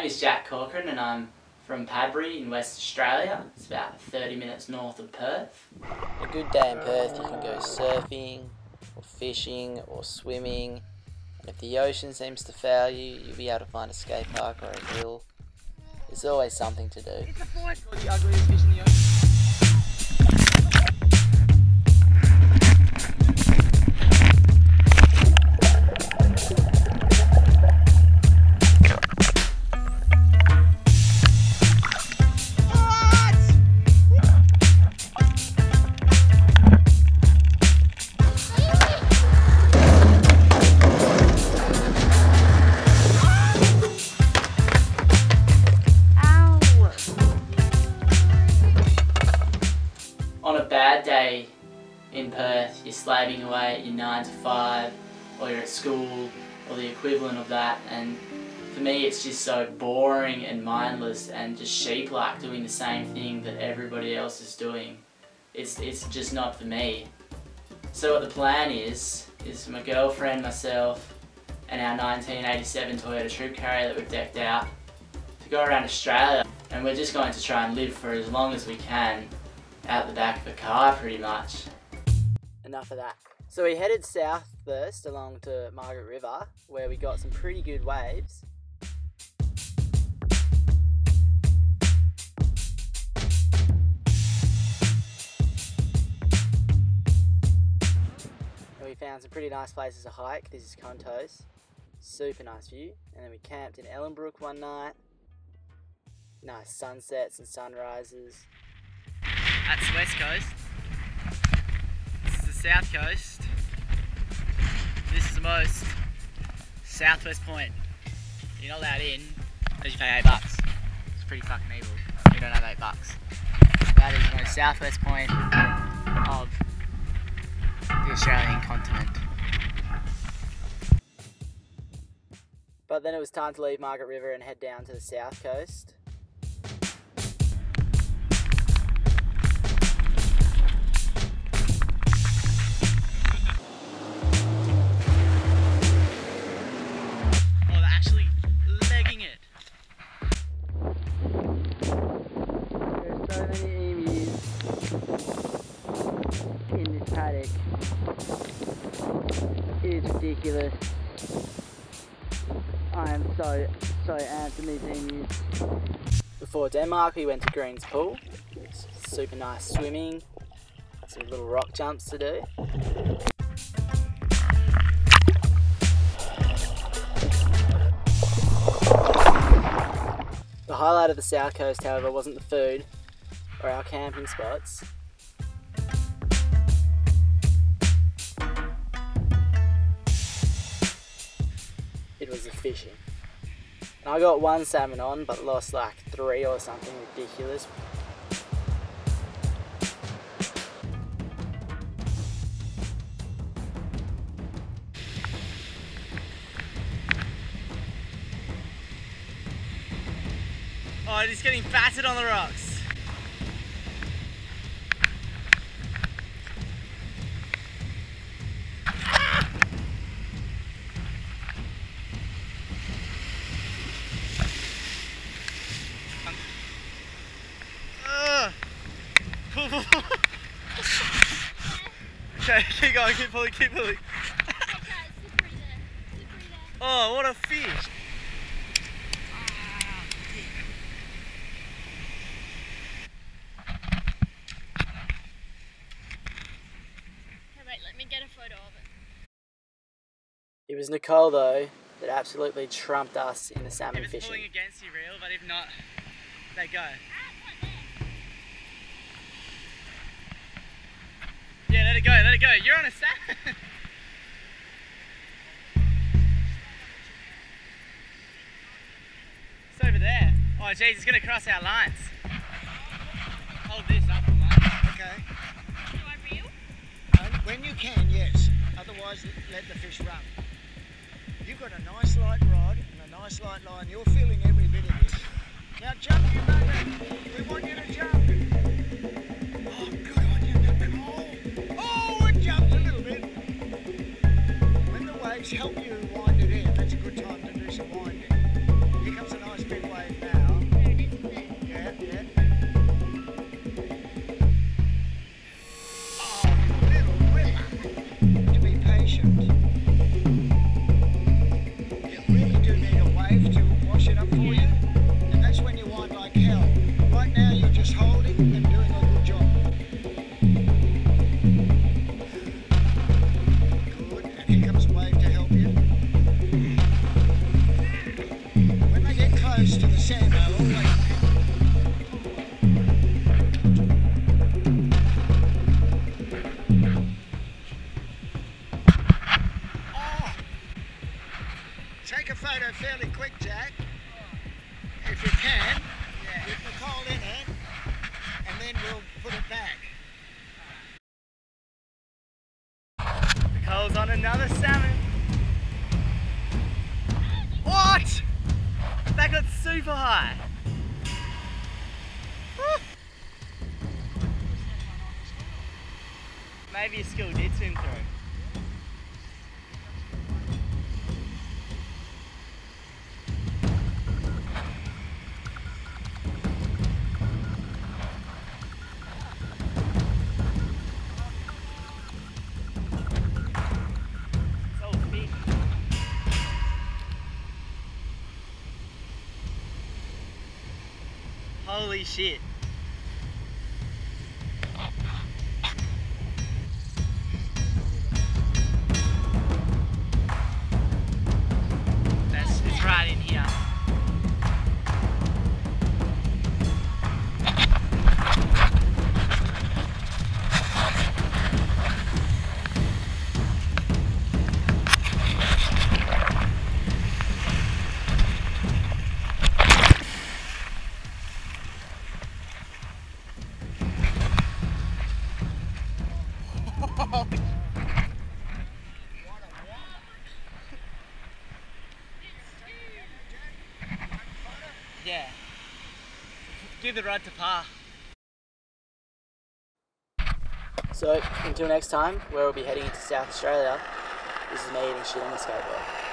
name is Jack Corcoran and I'm from Padbury in West Australia. It's about 30 minutes north of Perth. A good day in Perth, you can go surfing, or fishing, or swimming. And if the ocean seems to fail you, you'll be able to find a skate park or a hill. There's always something to do. It's a fight for the ugliest fish in the ocean. On a bad day in Perth, you're slaving away at your 9 to 5, or you're at school, or the equivalent of that, and for me it's just so boring and mindless and just sheep-like, doing the same thing that everybody else is doing. It's just not for me. So what the plan is my girlfriend, myself, and our 1987 Toyota Troop Carrier that we've decked out to go around Australia, and we're just going to try and live for as long as we can out the back of a car, pretty much. Enough of that. So we headed south first along to Margaret River, where we got some pretty good waves. And we found some pretty nice places to hike. This is Contos. Super nice view. And then we camped in Ellenbrook one night. Nice sunsets and sunrises. That's the west coast. This is the south coast. This is the most southwest point. You're not allowed in unless you pay $8. It's pretty fucking evil. You don't have $8. That is the most southwest point of the Australian continent. But then it was time to leave Margaret River and head down to the south coast. It is ridiculous. I am so amped to meet emus. Before Denmark we went to Green's Pool. It's super nice swimming, some little rock jumps to do. The highlight of the south coast, however, wasn't the food or our camping spots. It was the fishing. And I got one salmon on, but lost like 3 or something ridiculous. Oh, he's getting battered on the rocks. Okay, keep going, keep pulling, keep pulling. Oh, what a fish! Wait, let me get a photo of it. It was Nicole though that absolutely trumped us in the salmon if it's fishing. pulling against you, reel, but if not, they go. Yeah, let it go, let it go. You're on a salmon. It's over there. Oh jeez, it's gonna cross our lines. Hold this up, mate. Okay. Do I reel? When you can, yes. Otherwise, let the fish run. You've got a nice light rod and a nice light line. You're feeling every bit of this. Now jump, you baby. We want you to jump. Oh, good on you, Nicole. Oh, it jumped a little bit. When the waves help you wind it in, that's a good time to do some winding. Here comes a nice big wave. fairly quick, Jack. If you can, with the cold in it, and then we'll put it back. Nicole's on another salmon. What? That got super high. Woo. Maybe a school did swim through. Holy shit. It's right in here. Yeah. Give the rod to Pa. So, until next time, where we'll be heading into South Australia, this is me eating shit on the skateboard.